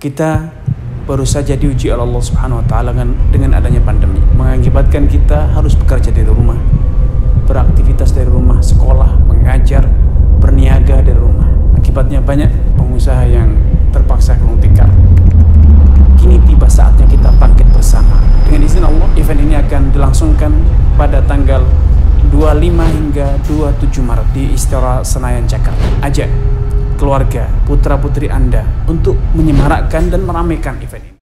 Kita baru saja diuji oleh Allah Subhanahu wa taala dengan adanya pandemi, mengakibatkan kita harus bekerja dari rumah, beraktivitas dari rumah, sekolah, mengajar, berniaga dari rumah. Akibatnya banyak pengusaha yang terpaksa gulung tikar. Kini tiba saatnya kita bangkit bersama. Dengan izin Allah, event ini akan dilangsungkan pada tanggal 25 hingga 27 Maret di Istora Senayan, Jakarta. Ajak keluarga, putra-putri Anda untuk menyemarakkan dan meramaikan event ini.